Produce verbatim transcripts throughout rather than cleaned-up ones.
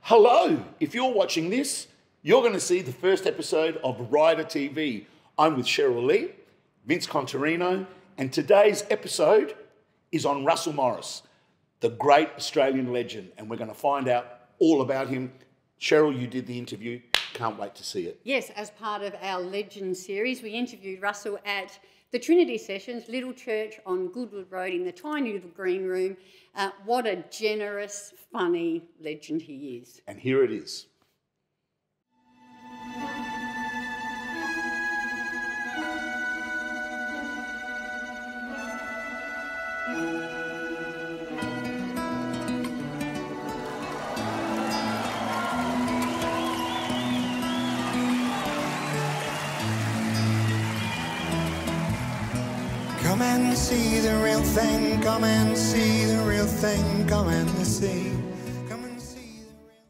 Hello! If you're watching this, you're going to see the first episode of RiderTV. I'm with Cheryl Lee, Vince Contarino, and today's episode is on Russell Morris, the great Australian legend, and we're going to find out all about him. Cheryl, you did the interview. Can't wait to see it. Yes, as part of our Legend series, we interviewed Russell at the Trinity Sessions, Little Church on Goodwood Road in the tiny little green room. Uh, what a generous, funny legend he is. And here it is. Come and see the real thing, come and see the real thing, come and see. Come and see the real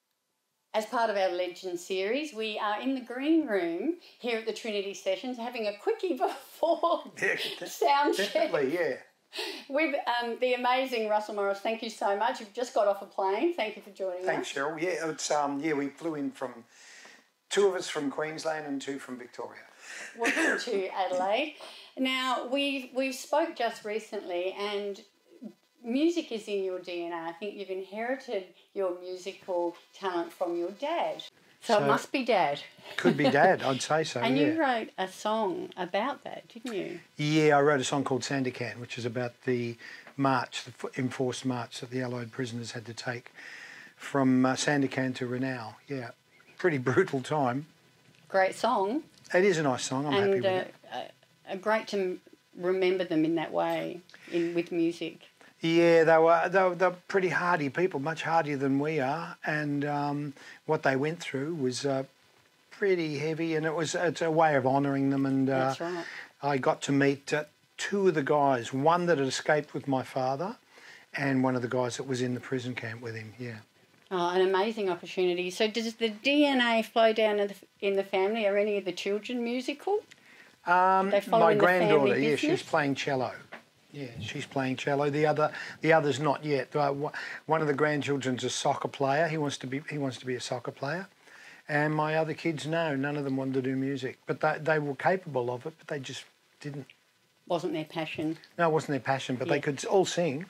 As part of our Legend series, we are in the green room here at the Trinity Sessions having a quickie before Yeah, sound check definitely, yeah. with um, the amazing Russell Morris. Thank you so much. You've just got off a plane. Thank you for joining Thanks, us. Cheryl. Yeah, it's um, yeah, we flew in from two of us from Queensland and two from Victoria. Welcome to Adelaide. Now, we we spoke just recently, and music is in your D N A. I think you've inherited your musical talent from your dad. So, So- it must be Dad. Could be Dad, I'd say so. And yeah. you wrote a song about that, didn't you? Yeah, I wrote a song called Sandakan, which is about the march, the f- enforced march that the Allied prisoners had to take from uh, Sandakan to Renau. Yeah, pretty brutal time. Great song. It is a nice song. I'm happy and with uh, it. uh, uh, great to m- remember them in that way in with music. Yeah, they were, they were they were pretty hardy people, much hardier than we are, and um, what they went through was uh, pretty heavy, and it was it's a way of honouring them. And uh, That's right. I got to meet uh, two of the guys, one that had escaped with my father, and one of the guys that was in the prison camp with him. Yeah. Oh, an amazing opportunity. So does the D N A flow down in the, in the family? Are any of the children musical? Um, They follow my in the family granddaughter, yeah, business? she's playing cello. Yeah, she's playing cello. The other, the other's not yet. Uh, wh- one of the grandchildren's a soccer player. He wants to be, he wants to be a soccer player. And my other kids, no, none of them wanted to do music, but they they were capable of it, but they just didn't. Wasn't their passion. No, it wasn't their passion, but Yeah. they could all sing.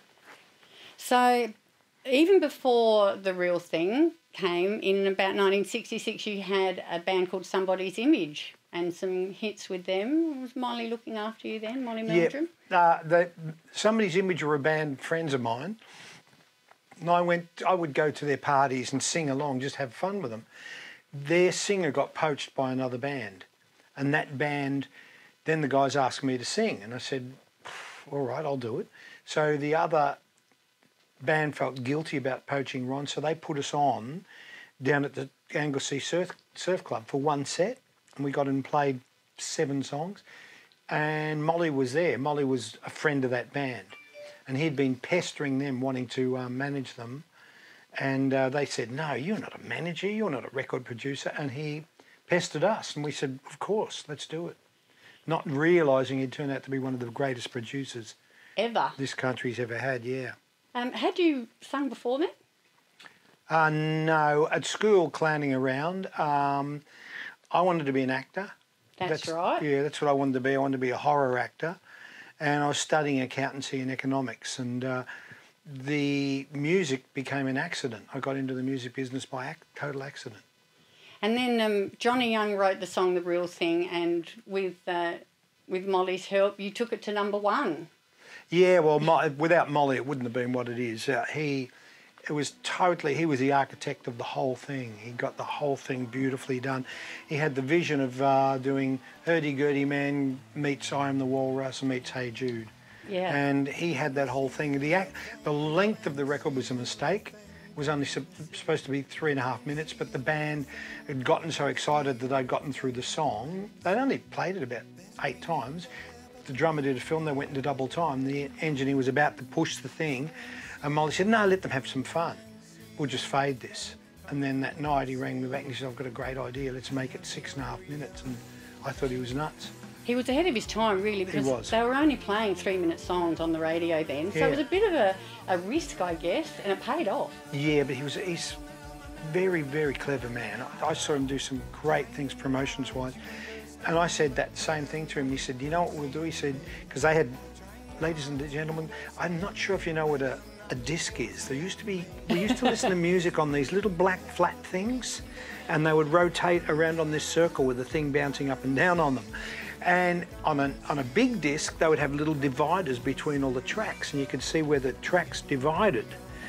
So even before The Real Thing came, in about nineteen sixty-six, you had a band called Somebody's Image and some hits with them. Was Molly looking after you then, Molly Meldrum? Yeah, uh, they, Somebody's Image were a band, friends of mine. And I went, I would go to their parties and sing along, just have fun with them. Their singer got poached by another band, and that band, then the guys asked me to sing, and I said, all right, I'll do it. So the other band felt guilty about poaching Ron, so they put us on down at the Anglesey Surf, Surf Club for one set, and we got and played seven songs, and Molly was there. Molly was a friend of that band, and he'd been pestering them, wanting to um, manage them, and uh, they said, no, you're not a manager, you're not a record producer, and he pestered us, and we said, of course, let's do it. Not realising he'd turned out to be one of the greatest producers Ever. this country's ever had, yeah. Um, had you sung before then? Uh, no, at school, clowning around, um, I wanted to be an actor. That's, right. Yeah, that's what I wanted to be. I wanted to be a horror actor. And I was studying accountancy and economics, and uh, the music became an accident. I got into the music business by ac- total accident. And then um, Johnny Young wrote the song The Real Thing, and with uh, with Molly's help, you took it to number one. Yeah, well, Mo- without Molly, it wouldn't have been what it is. Uh, he, it was totally, he was the architect of the whole thing. He got the whole thing beautifully done. He had the vision of uh, doing Hurdy-Gurdy Man meets I Am the Walrus meets Hey Jude. Yeah. And he had that whole thing. The act, the length of the record was a mistake. It was only sup- supposed to be three and a half minutes, but the band had gotten so excited that they'd gotten through the song. They'd only played it about eight times. The drummer did a film, they went into double time. The engineer was about to push the thing, and Molly said, no, let them have some fun. We'll just fade this. And then that night he rang me back and he said, I've got a great idea, let's make it six and a half minutes. And I thought he was nuts. He was ahead of his time, really, because was. they were only playing three-minute songs on the radio then. So Yeah. it was a bit of a, a risk, I guess, and it paid off. Yeah, but he was he's very, very clever man. I, I saw him do some great things promotions-wise. And I said that same thing to him. He said, you know what we'll do? He said, because they had, ladies and gentlemen, I'm not sure if you know what a, a disc is. There used to be, we used to listen to music on these little black flat things, and they would rotate around on this circle with the thing bouncing up and down on them. And on a, on a big disc, they would have little dividers between all the tracks, and you could see where the tracks divided.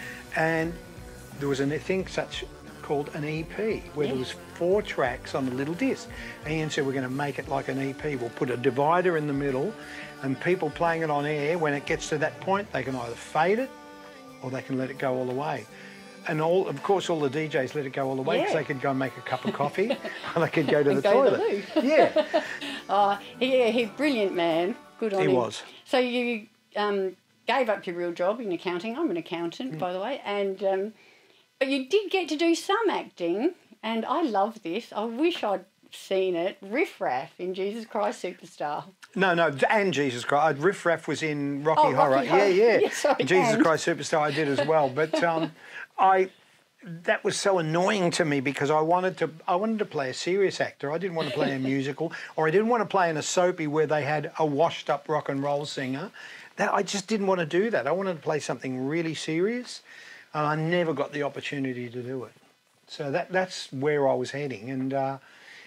And there was a thing such called an E P, where yeah. there was four tracks on a little disc. And Ian said, we're going to make it like an E P. We'll put a divider in the middle, and people playing it on air, when it gets to that point, they can either fade it or they can let it go all the way. And all, of course, all the D Js let it go all the way because yeah. they could go and make a cup of coffee or they could go to the go toilet. To the yeah. Oh, yeah, he's brilliant man. Good on he him. He was. So you um, gave up your real job in accounting. I'm an accountant, mm. by the way. And um, but you did get to do some acting, and I love this. I wish I'd seen it. Riff Raff in Jesus Christ Superstar. No, no, and Jesus Christ. Riff Raff was in Rocky oh, Horror. Rocky yeah, Horror. yeah. yeah sorry, Jesus and... Christ Superstar I did as well. But um, I... that was so annoying to me because I wanted to I wanted to play a serious actor. I didn't want to play a musical, or I didn't want to play in a soapy where they had a washed up rock and roll singer. That I just didn't want to do that. I wanted to play something really serious, and I never got the opportunity to do it. So that that's where I was heading, and uh,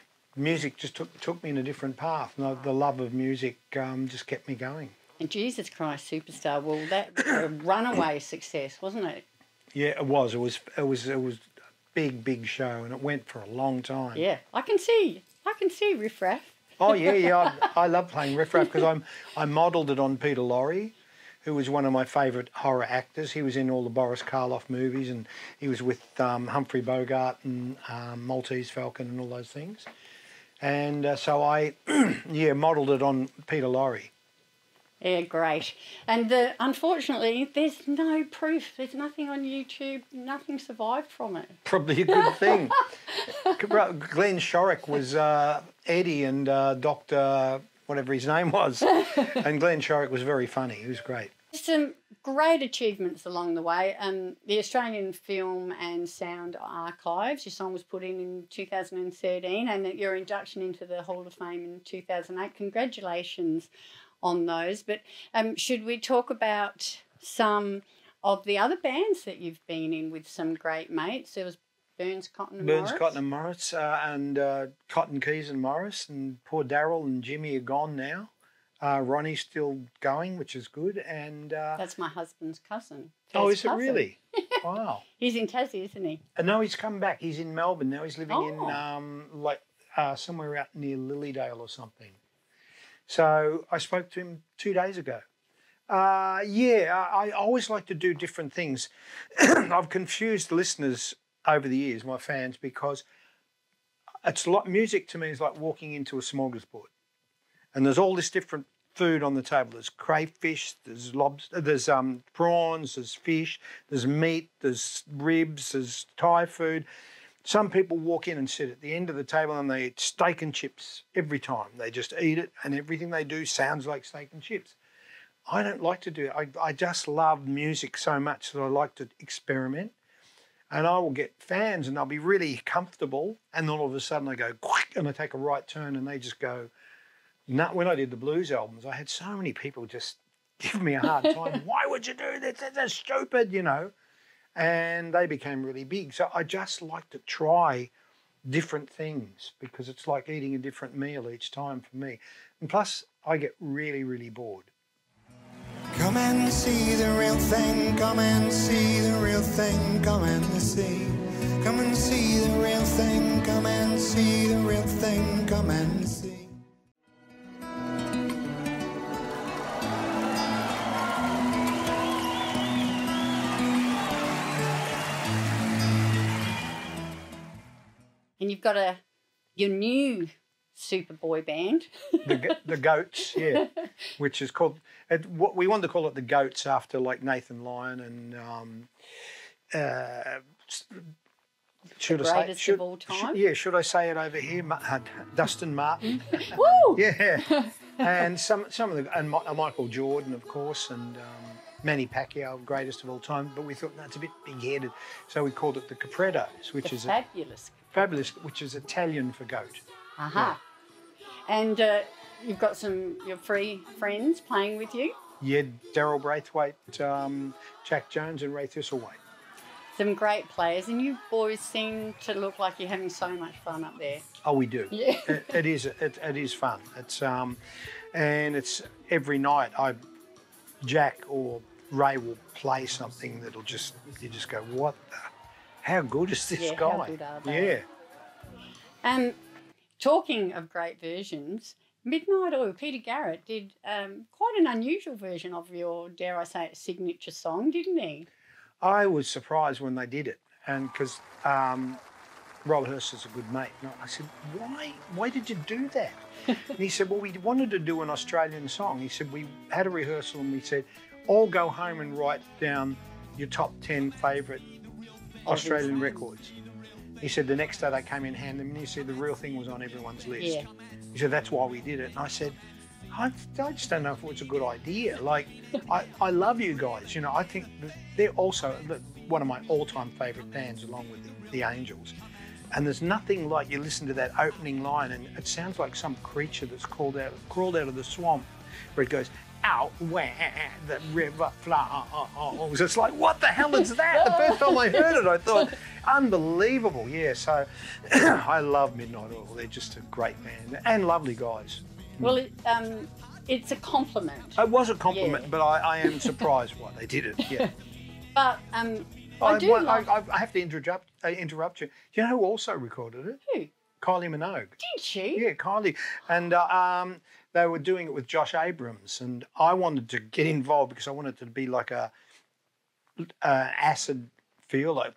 music just took took me in a different path. And the love of music um, just kept me going. And Jesus Christ Superstar, well, that was a runaway success, wasn't it? Yeah, it was. It was. It was. It was a big, big show, and it went for a long time. Yeah, I can see. I can see Riff Raff. Oh yeah, yeah. I, I love playing Riff Raff because I'm. I modelled it on Peter Lorre, who was one of my favourite horror actors. He was in all the Boris Karloff movies, and he was with um, Humphrey Bogart and um, Maltese Falcon and all those things. And uh, so I, yeah, modelled it on Peter Lorre. Yeah, great. And uh, unfortunately, there's no proof. There's nothing on YouTube. Nothing survived from it. Probably a good thing. Glenn Shorrock was uh, Eddie and uh, Doctor whatever his name was. And Glenn Shorrock was very funny. He was great. Some great achievements along the way. Um, the Australian Film and Sound Archives, your song was put in in two thousand thirteen, and your induction into the Hall of Fame in two thousand eight. Congratulations on those. But um, should we talk about some of the other bands that you've been in with some great mates? There was Burns, Cotton and Burns, Morris. Cotton and Morris, uh, and uh, Cotton, Keys and Morris, and poor Daryl and Jimmy are gone now. Uh, Ronnie's still going, which is good. And uh, that's my husband's cousin. Oh, is cousin. it really? Wow. He's in Tassie, isn't he? Uh, no, he's come back. He's in Melbourne now. He's living oh. in um, like uh, somewhere out near Lilydale or something. So I spoke to him two days ago. Uh, yeah, I, I always like to do different things. I've confused listeners over the years, my fans, because it's like music to me is like walking into a smorgasbord, and there's all this different food on the table. There's crayfish, there's lobster, there's um, prawns, there's fish, there's meat, there's ribs, there's Thai food. Some people walk in and sit at the end of the table and they eat steak and chips every time. They just eat it, and everything they do sounds like steak and chips. I don't like to do it. I, I just love music so much that I like to experiment. And I will get fans and they'll be really comfortable, and then all of a sudden I go, and I take a right turn and they just go, no. When I did the blues albums, I had so many people just give me a hard time. Why would you do this? That's stupid, you know. And they became really big. So I just like to try different things because it's like eating a different meal each time for me. And plus, I get really, really bored. Come and see the real thing, come and see the real thing, come and see. Come and see the real thing, come and see the real thing, come and see. And you've got a your new super boy band. the, the Goats, yeah, which is called, it, what we wanted to call it the Goats after like Nathan Lyon and um, uh, should the I greatest say should, of all time. Should, yeah, should I say it over here? Uh, Dustin Martin. Woo! Yeah, and some some of the and Michael Jordan, of course, and um, Manny Pacquiao, greatest of all time, but we thought that's a bit big-headed, so we called it the Caprettos, which The is fabulous. A, fabulous, which is Italian for goat. Aha. And uh, you've got some your free friends playing with you. Yeah, Daryl Braithwaite, um, Jack Jones, and Ray Thistlewaite. Some great players, and you boys seem to look like you're having so much fun up there. Oh, we do. Yeah. it, it is. It, it is fun. It's um, and it's every night. I, Jack or Ray will play something that'll just you just go, what? The, how good is this Yeah, guy? how good are they? Yeah. Um, talking of great versions, Midnight Oil, Peter Garrett did um, quite an unusual version of your, dare I say it, signature song, didn't he? I was surprised when they did it, and because um, Robert Hurst is a good mate. And I said, why, why did you do that? And he said, well, we wanted to do an Australian song. He said, we had a rehearsal and we said, all go home and write down your top ten favourite Australian records. He said the next day they came in and handed them, and he said the real thing was on everyone's list. Yeah. He said, that's why we did it. And I said, I, I just don't know if it was a good idea. Like, I, I love you guys. You know, I think that they're also one of my all-time favourite bands, along with the, the Angels. And there's nothing like you listen to that opening line, and it sounds like some creature that's crawled out, crawled out of the swamp, where it goes, out where the river flows. It's like, what the hell is that? The first time I heard it, I thought, unbelievable. Yeah, so I love Midnight Oil. They're just a great band and lovely guys. Well, it, um, it's a compliment. It was a compliment, Yeah. but I, I am surprised why they did it. Yeah. But um, I, I, do one- love... I, I have to interrupt, uh, interrupt you. Do you know who also recorded it? Who? Kylie Minogue. Did she? Yeah, Kylie. And uh, um, they were doing it with Josh Abrams, and I wanted to get involved because I wanted it to be like a uh, acid feel, like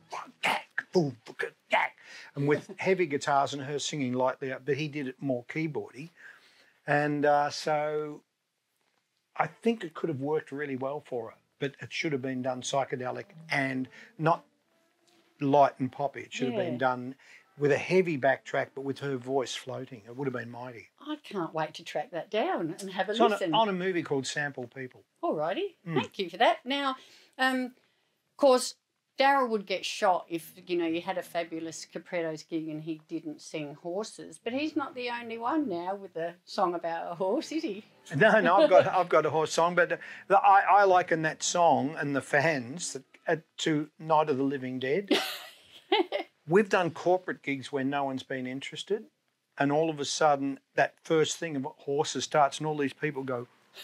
and with heavy guitars and her singing lightly up, but he did it more keyboardy. And uh, so I think it could have worked really well for her, but it should have been done psychedelic and not light and poppy. It should Yeah. have been done with a heavy backtrack, but with her voice floating. It would have been mighty. I can't wait to track that down and have a It's on listen. a, on a movie called Sample People. Alrighty, Mm. thank you for that. Now, um, of course, Daryl would get shot if, you know, you had a fabulous Caprettos gig and he didn't sing horses, but he's not the only one now with a song about a horse, is he? No, no, I've got I've got a horse song, but the, I, I liken that song and the fans that, uh, to Night of the Living Dead. We've done corporate gigs where no one's been interested, and all of a sudden that first thing about horses starts, and all these people go,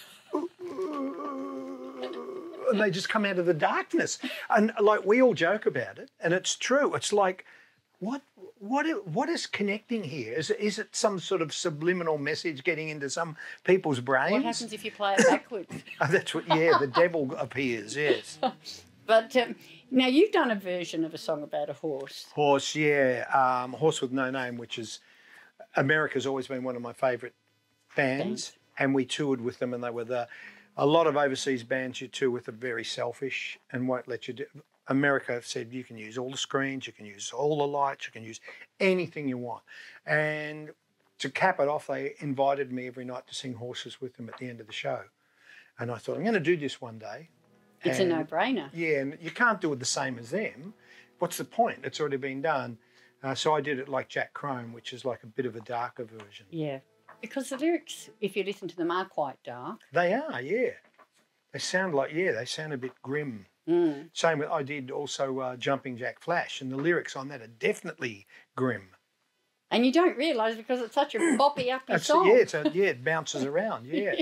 and they just come out of the darkness. And like, we all joke about it, and it's true. It's like, what what i- what is connecting here? Is it, is it some sort of subliminal message getting into some people's brains? What happens if you play it backwards? Oh, that's what, yeah, the devil appears, yes. But um, now you've done a version of a song about a horse. Horse, yeah, um, Horse with No Name, which is, America's always been one of my favourite bands, Bands. and we toured with them, and they were the, a lot of overseas bands you tour with are very selfish and won't let you do. America said you can use all the screens, you can use all the lights, you can use anything you want. And to cap it off, they invited me every night to sing Horses with them at the end of the show. And I thought, I'm going to do this one day. It's And- a no-brainer. Yeah, and you can't do it the same as them. What's the point? It's already been done. Uh, so I did it like Jack Chrome, which is like a bit of a darker version. Yeah. Because the lyrics, if you listen to them, are quite dark. They are, yeah. They sound like, yeah, they sound a bit grim. Mm. Same with, I did also uh, Jumping Jack Flash, and the lyrics on that are definitely grim. And you don't realise because it's such a boppy, uppy That's, song. yeah, it's a, yeah, it bounces around, yeah.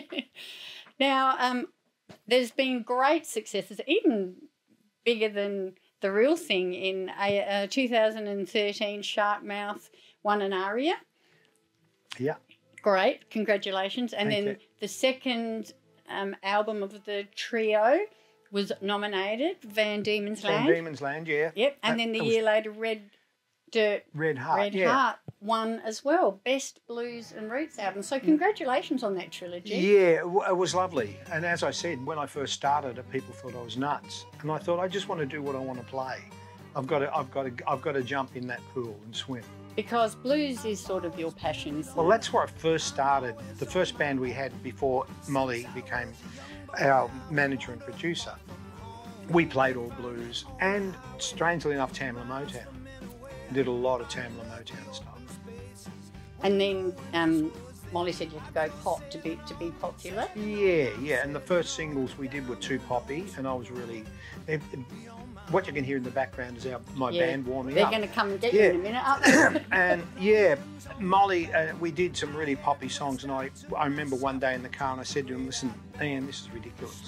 Now, um, there's been great successes, even bigger than the real thing. In a, uh, two thousand thirteen, Sharkmouth won an aria. Yeah. Great, congratulations. And Thank then you. the second um, album of the trio was nominated, Van Diemen's Van Land. Diemen's Land, yeah. Yep, and That- then the that was year later, Red Dirt, Red Heart, Red yeah. Heart won as well, Best Blues and Roots album. So congratulations on that trilogy. Yeah, it w- it was lovely. And as I said, when I first started it, people thought I was nuts. And I thought, I just want to do what I want to play. I've got to, I've got to, I've got to jump in that pool and swim. Because blues is sort of your passion, isn't Well, it? that's where I first started. The first band we had before Molly became our manager and producer, we played all blues and, strangely enough, Tamla Motown. Did a lot of Tamla Motown stuff. And then um, Molly said you had to go pop to be to be popular. Yeah, yeah. And the first singles we did were too poppy, and I was really. It, it, what you can hear in the background is our my Yeah. band warming They're up. going to come and get Yeah. you in a minute, aren't they? And yeah, Molly, uh, we did some really poppy songs, and I I remember one day in the car, and I said to him, "Listen, Ian, this is ridiculous.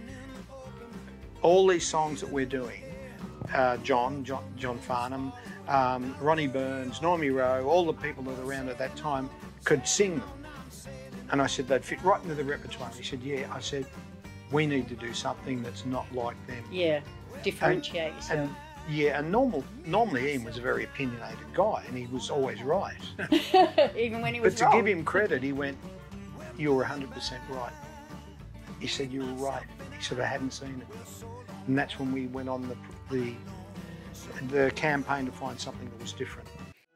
All these songs that we're doing, uh, John, John, John Farnham, um, Ronnie Burns, Normie Rowe, all the people that were around at that time could sing them." And I said, "They'd fit right into the repertoire." He said, "Yeah." I said, "We need to do something that's not like them." Yeah, differentiate yourself. And yeah, and normal, normally Ian was a very opinionated guy, and he was always right. Even when he was But to wrong. give him credit, he went, "You were one hundred percent right." He said, "You were right." He said, "I hadn't seen it." And that's when we went on the the, the campaign to find something that was different.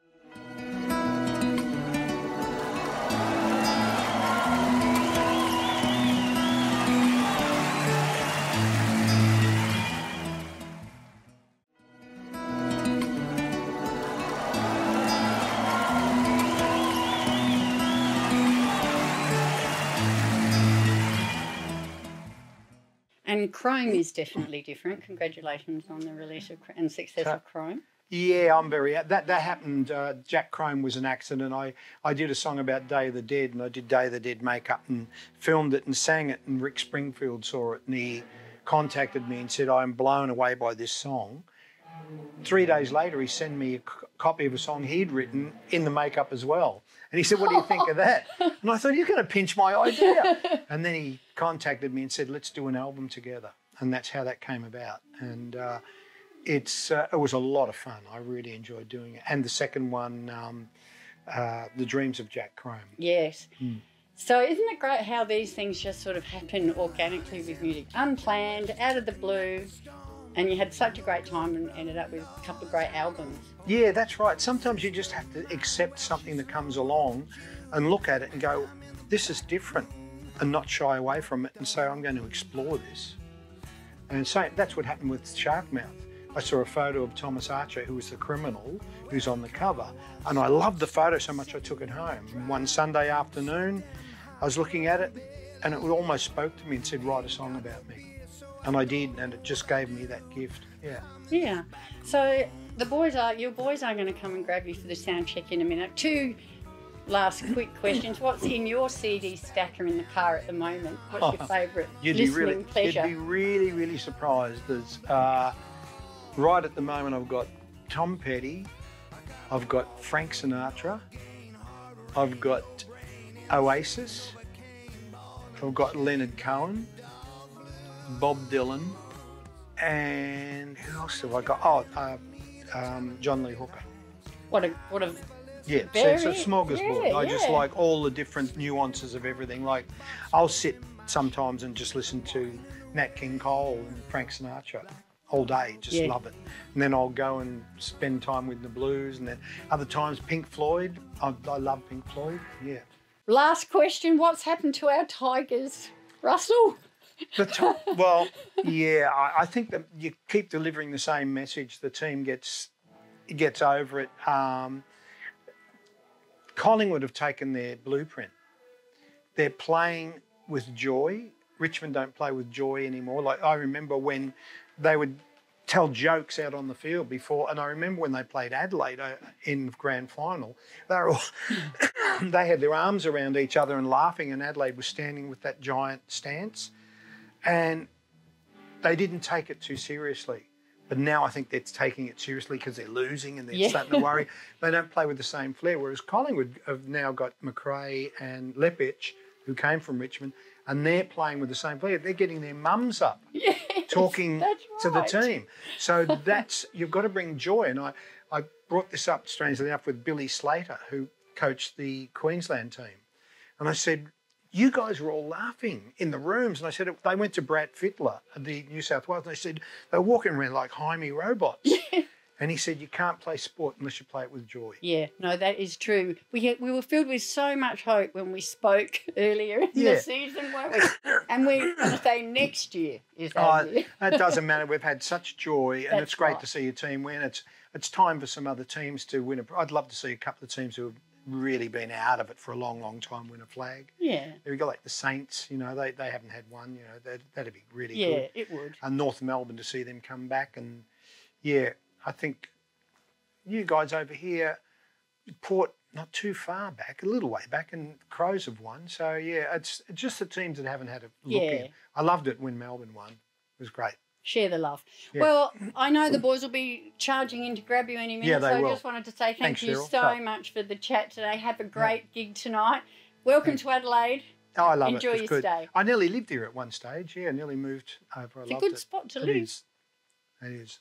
And Chrome is definitely different. Congratulations on the release of and success of Chrome. Yeah, I'm very. That that happened. Uh, Jack Chrome was an accident. I, I did a song about Day of the Dead, and I did Day of the Dead makeup and filmed it and sang it. And Rick Springfield saw it, and he contacted me and said, "I'm blown away by this song." Three days later, he sent me a c- copy of a song he'd written in the makeup as well. And he said, "What do you think of that?" And I thought, "You're going to pinch my idea." And then he contacted me and said, "Let's do an album together." And that's how that came about. And uh, it's uh, it was a lot of fun. I really enjoyed doing it. And the second one, um, uh, The Dreams of Jack Chrome. Yes. So isn't it great how these things just sort of happen organically with music, unplanned, out of the blue, and you had such a great time and ended up with a couple of great albums. Yeah, that's right. Sometimes you just have to accept something that comes along and look at it and go, "This is different," and not shy away from it and say, "I'm going to explore this." And so that's what happened with Sharkmouth. I saw a photo of Thomas Archer, who was the criminal, who's on the cover, and I loved the photo so much I took it home. And one Sunday afternoon, I was looking at it, and it almost spoke to me and said, "Write a song about me." And I did, and it just gave me that gift. Yeah. Yeah. So the boys are your boys are going to come and grab you for the sound check in a minute. Two last quick questions. What's in your C D stacker in the car at the moment? What's your favourite You'd be listening really, pleasure? You'd be really, really surprised. There's uh, right at the moment I've got Tom Petty, I've got Frank Sinatra, I've got Oasis, I've got Leonard Cohen, Bob Dylan, and who else have I got? Oh, uh, um, John Lee Hooker. What a what a Yeah, so Very- it's a smorgasbord. yeah, I just yeah. like all the different nuances of everything. Like, I'll sit sometimes and just listen to Nat King Cole and Frank Sinatra all day, just Yeah. love it. And then I'll go and spend time with the blues, and then other times Pink Floyd. I, I love Pink Floyd, yeah. last question. What's happened to our Tigers, Russell? The t- well, yeah, I, I think that you keep delivering the same message. The team gets gets over it. Um, Collingwood have taken their blueprint. They're playing with joy. Richmond don't play with joy anymore. Like, I remember when they would tell jokes out on the field before, and I remember when they played Adelaide uh, in the grand final, they were all they had their arms around each other and laughing, and Adelaide was standing with that giant stance. And they didn't take it too seriously. But now I think they're taking it seriously because they're losing and they're Yeah. starting to worry. They don't play with the same flair, whereas Collingwood have now got McRae and Lepich, who came from Richmond, and they're playing with the same flair. They're getting their mums up, Yes, talking that's to the right. team. So that's, you've got to bring joy. And I, I brought this up, strangely enough, with Billy Slater, who coached the Queensland team. And I said, you guys were all laughing in the rooms. And I said, they went to Brad Fittler, the New South Wales, and they said, they were walking around like Jaime robots. And he said, you can't play sport unless you play it with joy. Yeah, no, that is true. We had, we were filled with so much hope when we spoke earlier in Yeah. the season, weren't we? And we're going to say next year is Oh, our year. it doesn't matter. We've had such joy, and That's it's great right. to see your team win. It's it's time for some other teams to win. A, I'd love to see a couple of teams who have really been out of it for a long, long time win a flag. Yeah, We've got like the Saints, you know, they, they haven't had one, you know, that, that'd be really yeah, good. it would. And North Melbourne to see them come back. And yeah, I think you guys over here, Port not too far back, a little way back, and Crows have won. So yeah, it's just the teams that haven't had a look Yeah. in. I loved it when Melbourne won. It was great. Share the love. Yeah. Well, I know the boys will be charging in to grab you any minute, Yeah, they so I will. just wanted to say thank Thanks, you Cheryl. so Oh. much for the chat today. Have a great gig tonight. Welcome to Adelaide. Oh, I love Enjoy it. It's your good. stay. I nearly lived here at one stage. Yeah, I nearly moved over. I It's a loved good it. spot to It live. is. It is.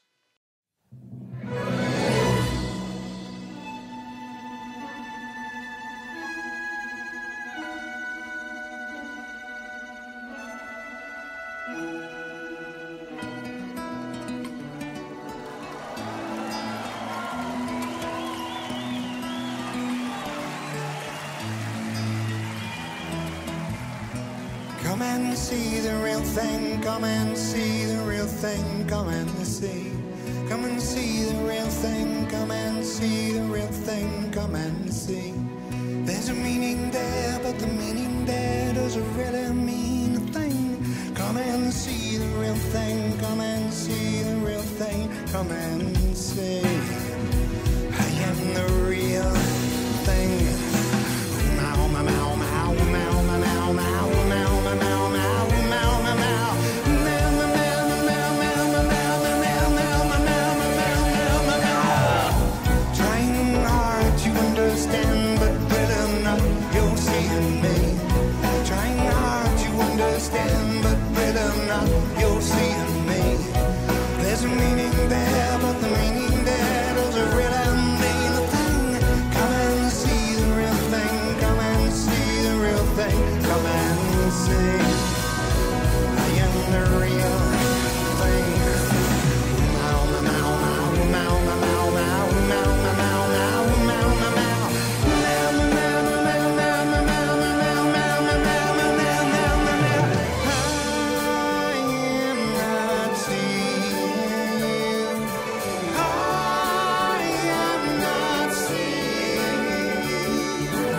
Come and see the real thing, come and see the real thing, come and see. Come and see the real thing, come and see the real thing, come and see. There's a meaning there, but the meaning there doesn't really mean a thing. Come and see the real thing, come and see the real thing, come and see. I am the real thing. Meow, meow, meow, meow, meow, meow, meow, meow, meow, meow, meow, meow, meow, meow. Meow, meow, meow, meow, meow, meow, meow, meow, meow, meow, meow, meow, meow. Trying hard to understand, but really not, you're seeing me. Trying hard to understand, but really not, you're seeing me. There's a meaning there, but the meaning there doesn't really mean a thing. Come and see the real thing, come and see the real thing, come and see. I am the real thing. Meow, meow, meow, meow, meow, meow, meow, meow, meow, meow, meow, meow, meow. Meow, meow, meow, meow, meow, meow, meow, meow, meow, meow, meow, meow, meow, meow, meow. I am not seeing you. I am not seeing you.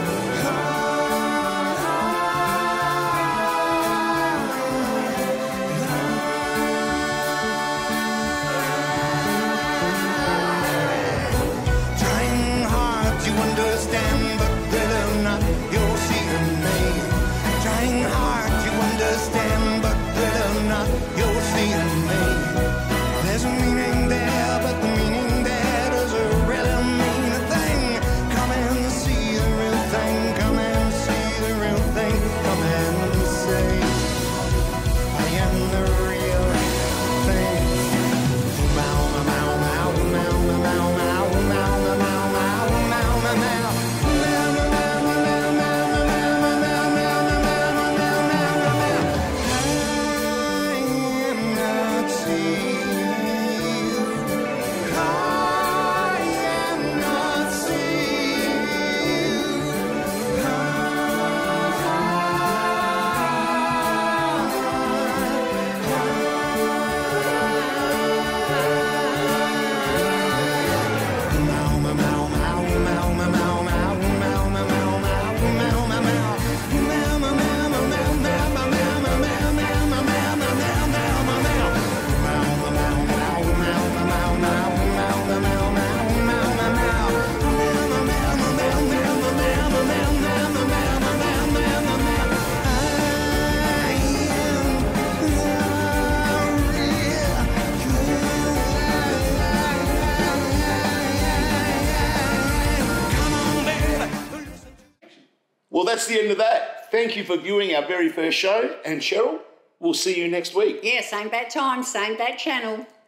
Trying hard to understand, but really not, you're seeing me. Trying hard to understand, but really not, you're seeing me. There's a meaning there, but the meaning there doesn't really mean a thing. Come and see the real thing, come and see the real thing, come and see. I am the real thing. Meow, meow, meow, meow, meow, meow, meow, meow, meow, meow, meow, meow, meow. Meow, meow, meow, meow, meow, meow, meow, meow, meow, meow, meow, meow, meow. I am not seeing you. I am not seeing Well, that's the end of that. Thank you for viewing our very first show. And Cheryl, we'll see you next week. Yeah, same bad time, same bad channel.